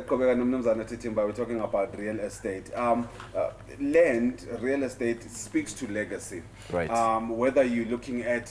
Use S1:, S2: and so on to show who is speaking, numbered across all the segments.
S1: we're talking about real estate. Land, real estate speaks to legacy.
S2: Right.
S1: Whether you're looking at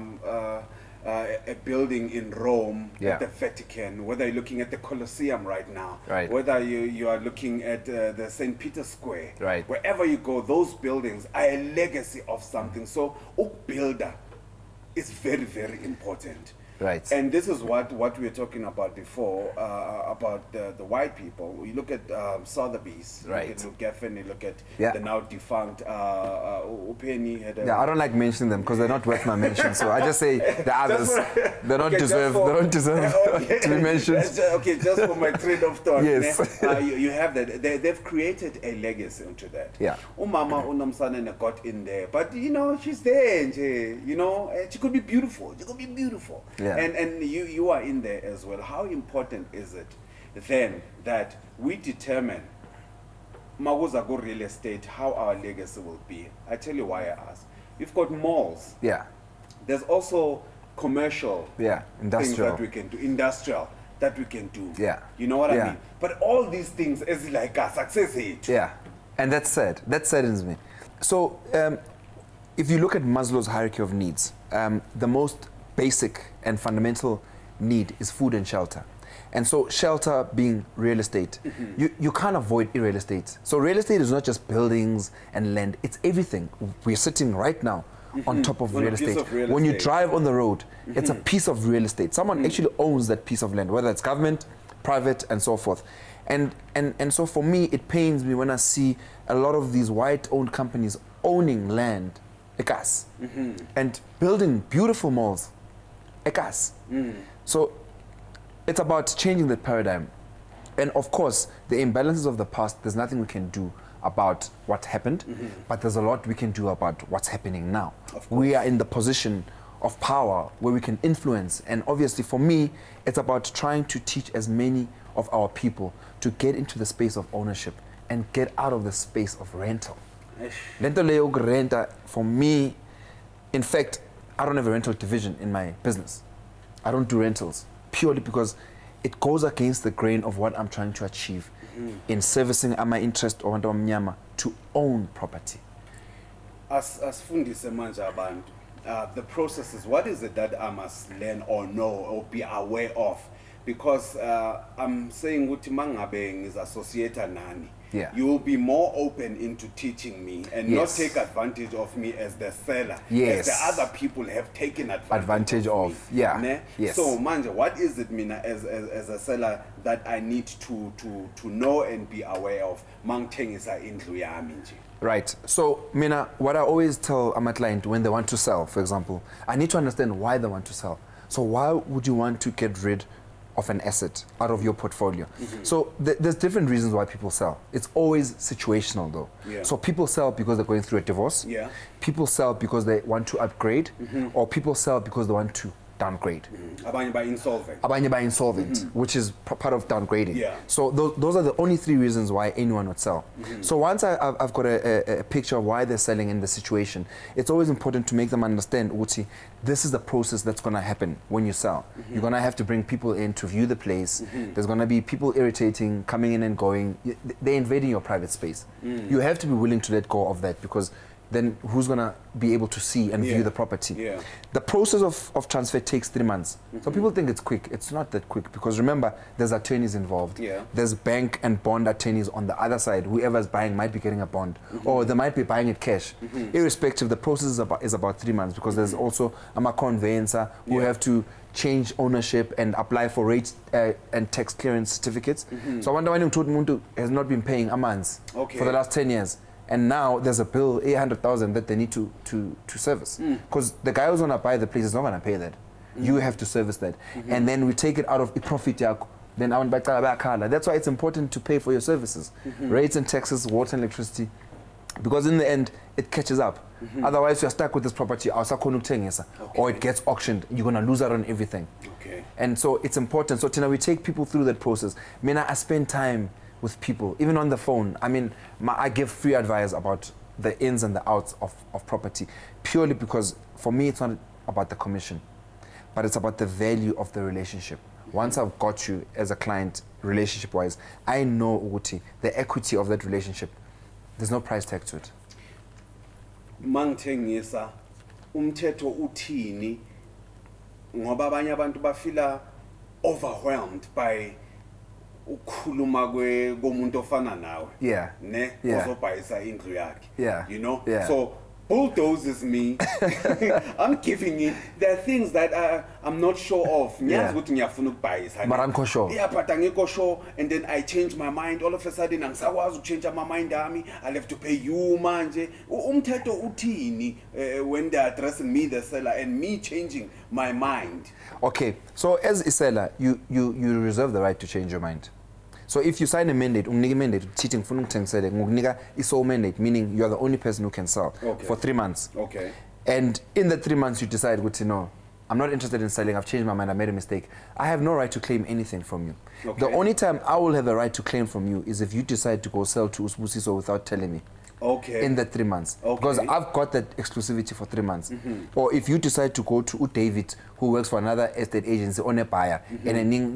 S1: a building in Rome, at the Vatican, whether you're looking at the Colosseum right now, whether you are looking at the St. Peter's Square, wherever you go, those buildings are a legacy of something. So, builder is very, very important.
S2: Right.
S1: And this is what we were talking about before, about the white people. You look at Sotheby's, you look at Luke Geffen, you look at the now defunct Upeni.
S2: I don't like mentioning them because they're not worth my mention. So I just say the others, they don't deserve to be mentioned.
S1: Just for my train of thought.
S2: Yes.
S1: You have that. They've created a legacy into that.
S2: Yeah.
S1: Umama Unamsana got in there, but you know, she's there, and she could be beautiful. She could be beautiful.
S2: Yeah.
S1: And you are in there as well. How important is it then that we determine Magozago real estate, how our legacy will be? I tell you why I ask. We've got malls.
S2: Yeah.
S1: There's also commercial
S2: industrial
S1: things that we can do. Industrial that we can do.
S2: Yeah.
S1: You know what I mean? But all these things is like a success rate.
S2: Yeah. And that's sad. That saddens me. So if you look at Maslow's hierarchy of needs, the most basic and fundamental need is food and shelter. And so shelter being real estate, you can't avoid real estate. So real estate is not just buildings and land, it's everything. We're sitting right now on top of real estate. When you drive on the road, it's a piece of real estate. Someone actually owns that piece of land, whether it's government, private, and so forth. And so for me, it pains me when I see a lot of these white-owned companies owning land, and building beautiful malls, So it's about changing the paradigm. And of course, the imbalances of the past, there's nothing we can do about what happened, but there's a lot we can do about what's happening now. We are in the position of power where we can influence. And obviously for me, it's about trying to teach as many of our people to get into the space of ownership and get out of the space of rental. For me, in fact, I don't have a rental division in my business. I don't do rentals purely because it goes against the grain of what I'm trying to achieve in servicing my interest or to own property.
S1: As fundise manje abantu, the processes, what is it that I must learn or know or be aware of? Because I'm saying ukuthi mangabe ngizassociate nani, you will be more open into teaching me and not take advantage of me as the seller, as the other people have taken advantage of. So manje, what is it mina as a seller that I need to know and be aware of? Mangithengisa indlu yami nje.
S2: Right. So, Mina, what I always tell my client when they want to sell, for example, I need to understand why they want to sell. So why would you want to get rid of an asset out of your portfolio? So there's different reasons why people sell. It's always situational though. So people sell because they're going through a divorce. People sell because they want to upgrade, or people sell because they want to downgrade.
S1: Abanye by insolvent.
S2: Abanye by insolvent, which is part of downgrading. So those are the only three reasons why anyone would sell. So once I've got a picture of why they're selling in the situation, it's always important to make them understand, Uti, this is the process that's going to happen when you sell. You're going to have to bring people in to view the place. There's going to be people irritating, coming in and going. They're invading your private space. You have to be willing to let go of that, because then who's going to be able to see and view the property? The process of transfer takes 3 months. So people think it's quick. It's not that quick, because remember, there's attorneys involved. There's bank and bond attorneys on the other side. Whoever's buying might be getting a bond, or they might be buying it cash. Irrespective, the process is about 3 months, because there's also a conveyancer who have to change ownership and apply for rate and tax clearance certificates. So I wonder why Nimrod has not been paying a month for the last 10 years. And now there's a bill, 800,000, that they need to service. Because the guy who's going to buy the place is not going to pay that. You have to service that. And then we take it out of profit. Then I want to buy. That's why it's important to pay for your services. Rates and taxes, water and electricity. Because in the end, it catches up. Otherwise, you're stuck with this property, or it gets auctioned. You're going to lose out on everything. And so it's important. So Tina, we take people through that process. I spend time with people, even on the phone. I mean, I give free advice about the ins and the outs of property, purely because for me, it's not about the commission, but it's about the value of the relationship. once I've got you as a client, relationship-wise, I know ukuthi the equity of that relationship, there's no price tag to it.
S1: Mangithengisa umthetho uthini ngoba abanye abantu bafila overwhelmed by ukukhuluma komuntu ofana nawe.
S2: Yeah.
S1: Ne
S2: Yeah.
S1: ozobhayisa indlu yakhe.
S2: Yeah.
S1: You know?
S2: Yeah.
S1: So bulldozes me. I'm giving it. There are things that I'm not sure of.
S2: Yeah.
S1: But
S2: I'm sure.
S1: Yeah, but I'm sure. And then I change my mind. All of a sudden, I'm change my mind. I'll have to pay you, manje. Umthetho uthini when they're addressing me, the seller, and me changing my mind.
S2: Okay, so as a seller, you reserve the right to change your mind. So if you sign a mandate, cheating is sole mandate, meaning you are the only person who can sell for 3 months.
S1: Okay.
S2: And in the 3 months you decide, no, I'm not interested in selling, I've changed my mind, I made a mistake. I have no right to claim anything from you. Okay. The only time I will have a right to claim from you is if you decide to go sell to Usbusiso without telling me.
S1: Okay.
S2: In the 3 months.
S1: Okay.
S2: Because I've got that exclusivity for 3 months. Or if you decide to go to David, who works for another estate agency on a buyer, and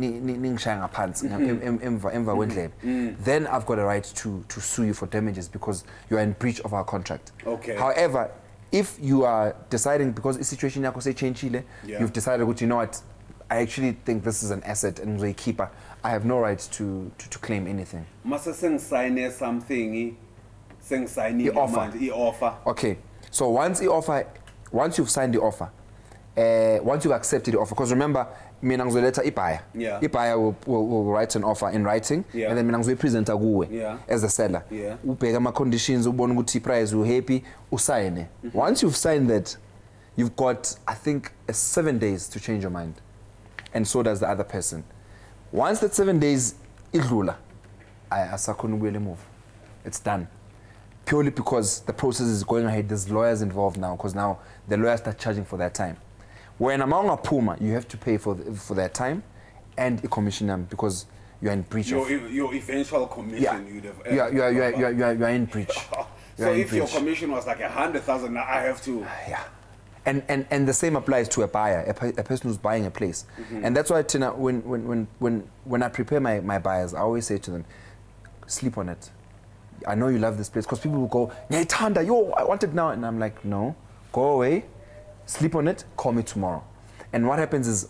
S2: then I've got a right to sue you for damages because you are in breach of our contract.
S1: Okay.
S2: However, if you are deciding, because the situation you've decided, you know what, I actually think this is an asset and a keeper, I have no right to claim anything.
S1: Must I sign something?
S2: The offer. Okay, so once you've signed the offer, once you've accepted the offer, because remember, the buyer will write an offer in writing, and then will present as the seller. My conditions, price, happy, sign. Once you've signed that, you've got, I think, 7 days to change your mind, and so does the other person. Once that 7 days is move, it's done. Purely because the process is going ahead, there's lawyers involved now, because now the lawyers start charging for their time. When among a Puma, you have to pay for their time and a commission because you're in breach
S1: of your eventual commission.
S2: You're in breach.
S1: So if your commission was like 100,000, now I have to.
S2: Yeah. And the same applies to a buyer, a person who's buying a place. And that's why, Tina, when I prepare my buyers, I always say to them, sleep on it. I know you love this place, because people will go, yo, I want it now. And I'm like, no, go away, sleep on it, call me tomorrow. And what happens is,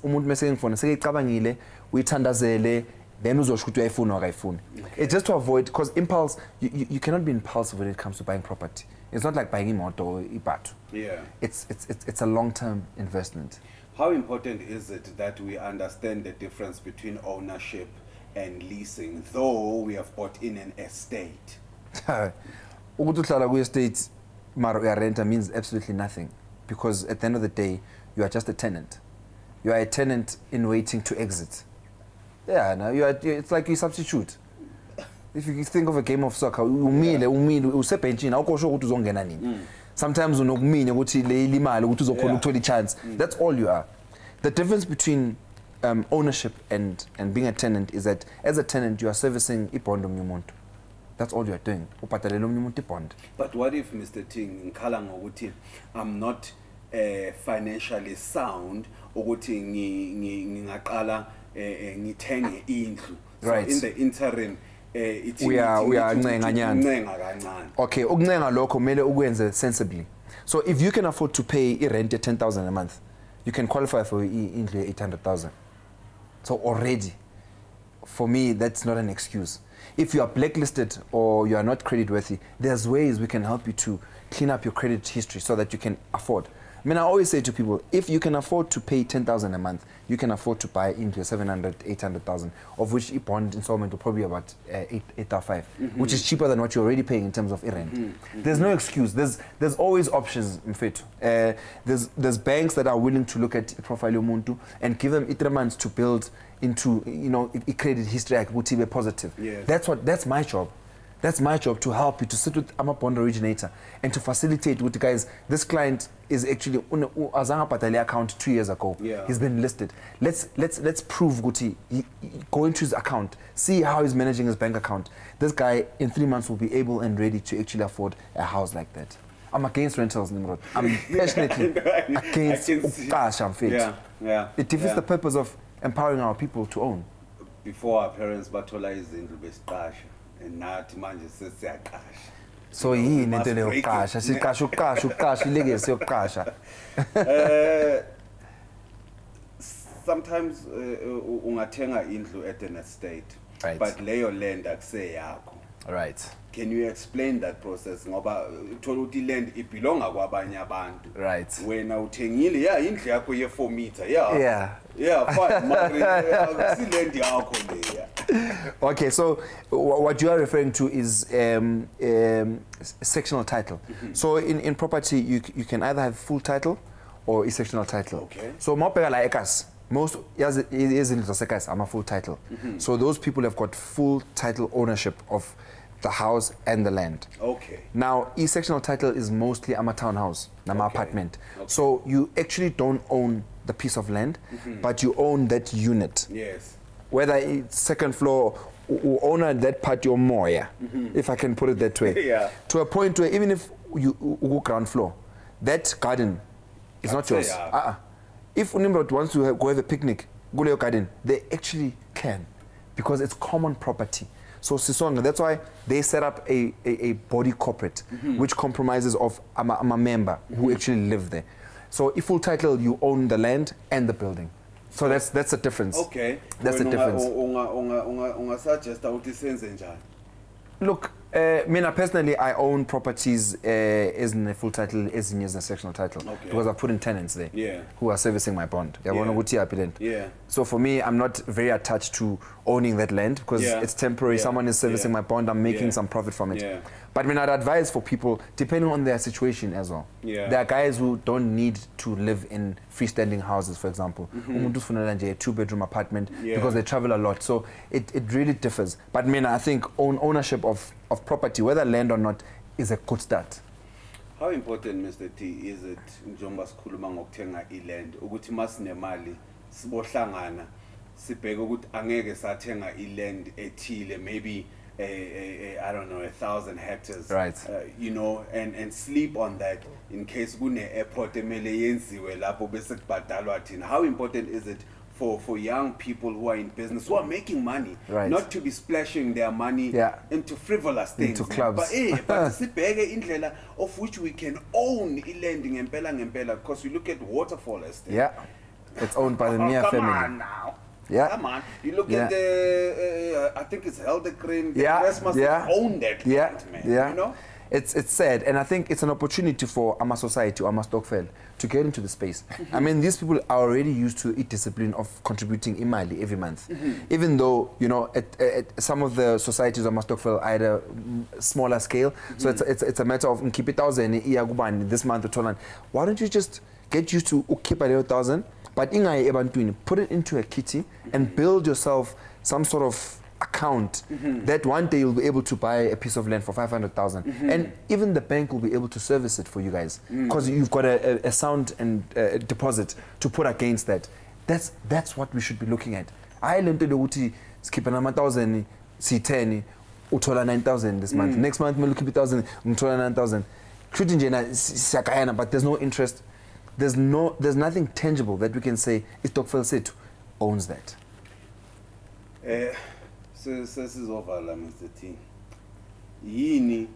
S2: then it's just to avoid, because impulse, you cannot be impulsive when it comes to buying property. It's not like buying a motor or ibatu.
S1: Yeah.
S2: It's a long-term investment.
S1: How important is it that we understand the difference between ownership and leasing, though we have bought in an estate?
S2: Estate renter means absolutely nothing, because at the end of the day, you are just a tenant. You are a tenant in waiting to exit. Yeah, no, it's like you substitute. If you think of a game of soccer, sometimes chance. That's all you are. The difference between ownership and being a tenant is that as a tenant, you are servicing a bond. That's all you are doing.
S1: But what if, Mr. Ting, I'm not financially sound,
S2: Right.
S1: So in the interim,
S2: we are okay, sensibly. So if you can afford to pay rent at 10,000 a month, you can qualify for 800,000. So already, for me, that's not an excuse. If you are blacklisted or you are not credit worthy, there's ways we can help you to clean up your credit history so that you can afford. I mean, I always say to people, if you can afford to pay 10,000 a month, you can afford to buy into 700, 800,000, of which a bond installment will probably be about 8,500, which is cheaper than what you're already paying in terms of rent. There's no excuse. There's always options in fit. There's banks that are willing to look at profile Muntu and give them 3 months to build into, a credit history like positive.
S1: Yes.
S2: That's my job. That's my job, to help you, to sit with a bond originator and to facilitate with the guys. This client is actually Azanga Patali account 2 years ago.
S1: Yeah.
S2: He's been listed. Let's prove Guti. Go into his account, see how he's managing his bank account. This guy in 3 months will be able and ready to actually afford a house like that. I'm against rentals, Nimrod. I'm passionately against cash and fit.
S1: Yeah.
S2: It defeats the purpose of empowering our people to own.
S1: Before our parents bathola izindlu besiqasha and nathi manje sesiyaqasha.
S2: So yini into leyoqasha siqasha uqasha ilegacy yokuqasha.
S1: Sometimes ungathenga indlu at an estate,
S2: right,
S1: but leyo land akuseyakho.
S2: Right.
S1: Can you explain that process? Ngoba uthola ukuthi land ibelonga kwabanye abantu.
S2: Right.
S1: Wena uthengile indlu yakho ye 4 meter.
S2: Yeah,
S1: fine. Mari land yakho le.
S2: Okay, so what you are referring to is sectional title. So in property you can either have full title or a sectional title.
S1: Okay.
S2: So mawubheka la ekhaya most izindlu zasekhaya ama full title. So those people have got full title ownership of the house and the land.
S1: Okay.
S2: Now, sectional title is mostly a townhouse, nama apartment.
S1: Okay.
S2: So you actually don't own the piece of land, but you own that unit.
S1: Yes.
S2: Whether it's second floor, or owner that part your more, if I can put it that way.
S1: Yeah.
S2: To a point where even if you go ground floor, that garden is not yours. If Nimrod wants to go have a picnic, go to your garden, they actually can, because it's common property. So Sisonga, that's why they set up a body corporate, which compromises of a member who actually live there. So if full title, you own the land and the building. So that's the difference.
S1: Okay.
S2: That's the difference.
S1: Suggest ukuthi senze njani?
S2: Look, Mina personally, I own properties as in a full title, as in a sectional title, because I put in tenants there who are servicing my bond.
S1: Yeah.
S2: So for me, I'm not very attached to owning that land because it's temporary. Someone is servicing my bond. I'm making some profit from it. But I mean, I'd advise for people, depending on their situation as well. There are guys who don't need to live in freestanding houses, for example. A 2-bedroom apartment because they travel a lot. So it really differs. But I mean, I think ownership of property, whether land or not, is a good start.
S1: How important, Mr. T, is it njengoba sikhuluma ngokuthenga iland ukuthi masinemali sibohlangana sibheke ukuthi angeke sathenga iland ethile, maybe I don't know, 1,000 hectares,
S2: right?
S1: You know, and sleep on that in case kune airport emele yenziwe lapho bese kubhadalwa thina. How important is it for young people who are in business, who are making money, not to be splashing their money into frivolous things,
S2: into clubs,
S1: but sibheke indlela of which we can own iland ngempela, because we look at Waterfall Estate.
S2: It's owned by the Mia family.
S1: Come on now. Come on. You look at the, I think it's Heldegreen. The rest must own that land, man. You know?
S2: It's sad, and I think it's an opportunity for Ama society, Ama Stokvel, to get into the space. I mean, these people are already used to a discipline of contributing imali every month. Even though, you know, at some of the societies of Ama Stokvel are at a smaller scale, so it's a matter of keep it 1,000 this month. Why don't you just get used to keep a 1,000, but put it into a kitty and build yourself some sort of account that one day you'll be able to buy a piece of land for 500,000, and even the bank will be able to service it for you guys because you've got a sound and deposit to put against that. That's what we should be looking at. I learned to do skip an 1,000, see 10, utola 9,000 this month. Next month we'll keep 1,000, utola 9,000. But there's no interest. There's nothing tangible that we can say Stokvel Setu owns that.
S1: Sesizovala, Mr. T. Yini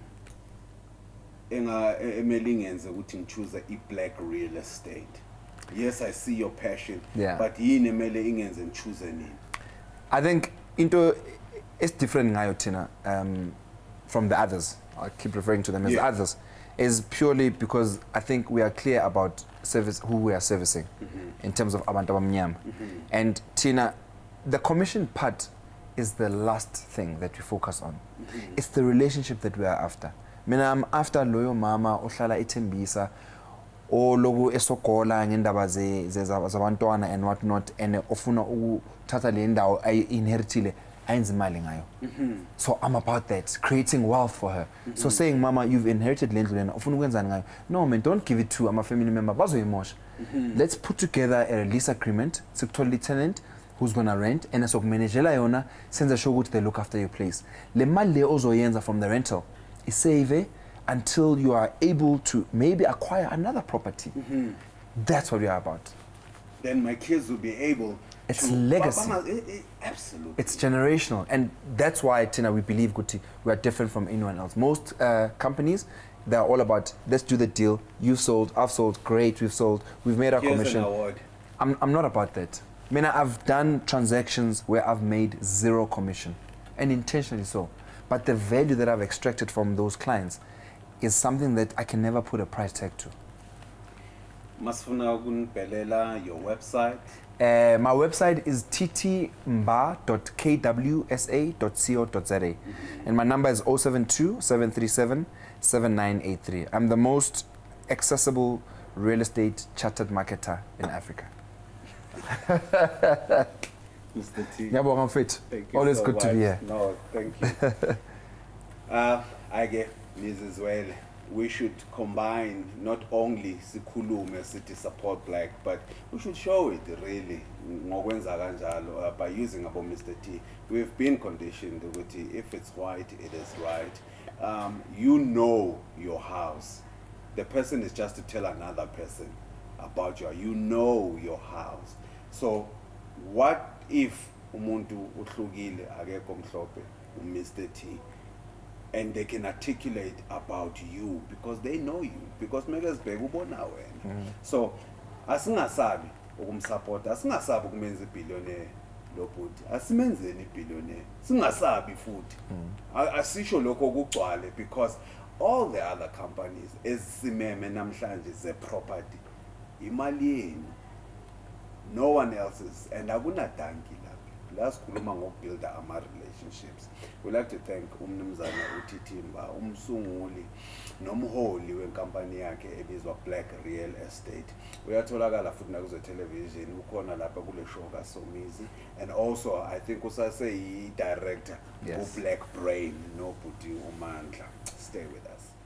S1: emele ngenze ukuthi ngichoose i-black real estate. Yes, I see your passion, but yini emele ingenze ngichoose nini?
S2: I think into it's different ngayo thina from the others. I keep referring to them as others. Is purely because I think we are clear about who we are servicing in terms of abantu abamnyama. And Tina, the commission part is the last thing that we focus on. It's the relationship that we are after. Mina I'm after loyo mama ohlala ithembisa o logo esogola ngendaba zabantwana and what not, and ofuna ukuthatha le ndawo ayinheritile ayenza imali ngayo. So I'm about that, creating wealth for her. So saying, mama, you've inherited le ndlu lena ofuna ukwenzani ngayo? No man, don't give it to a family member bazoyimosha. Let's put together a lease agreement, sikuthola tenant who's going to rent, and as managela yona senza sure ukuthi they look after your place. Le mali le ozoyenza from the rental is save until you are able to maybe acquire another property. That's what we are about.
S1: then my kids will be able
S2: it's
S1: to...
S2: legacy.
S1: Absolutely.
S2: It's generational. And that's why, Tina, we believe we are different from anyone else. Most companies, they're all about, let's do the deal. You've sold, I've sold, great, we've sold, we've made our commission.
S1: An award.
S2: I'm not about that. I mean, I've done transactions where I've made 0 commission, and intentionally so. But the value that I've extracted from those clients is something that I can never put a price tag to.
S1: Masfuna kunibhelela your website.
S2: My website is ttmbha.kwsa.co.za, and my number is 072-737-7983. I'm the most accessible real estate chartered marketer in Africa.
S1: Mr. T.
S2: Yeah, I'm fit. Always so good much. To be here.
S1: No, thank you. I get this as well. We should combine not only sikhulume sithi support black, but we should show it really by using about Mr. T. We've been conditioned with if it's right, it is right. You know your house. The person is just to tell another person about you. You know your house. So what if umuntu uhlukile akekho mhlophe Mr. T, and they can articulate about you because they know you, because mekezibheka ubona wena. So asingasabi ukumsupport, asingasabi ukumenza ibillionaire lo bhuti, asimenzeni ibillionaire, singasabi futhi. Asisho lokho kugcwale because all the other companies esimeme namhlanje ze property imali yenu, no one else's, and akunadanki lapha. Lasikhuluma ngokubuilda ama relationships. We like to thank umnumzana TT Mbha, umsunguli nomholi wenkampani yakhe ebizwa Black Real Estate. Uyatholakala futhi nakuzo television, ukhona lapha kule show kaSomizi, and also I think usase yi director of Black Brain no Bhuti uMandla. Stay with us.